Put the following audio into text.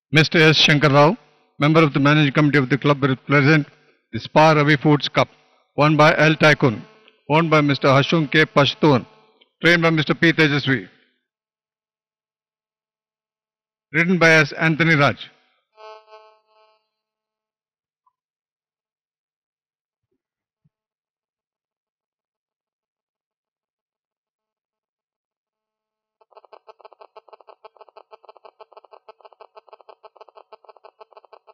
Mr. S. Shankar Rao, member of the managing committee of the club, will present the Spar Ravi Foods Cup, won by L Tycoon, owned by Mr. Hashum K. Pashtun, trained by Mr. P. Tejaswi, written by S Antony Raj.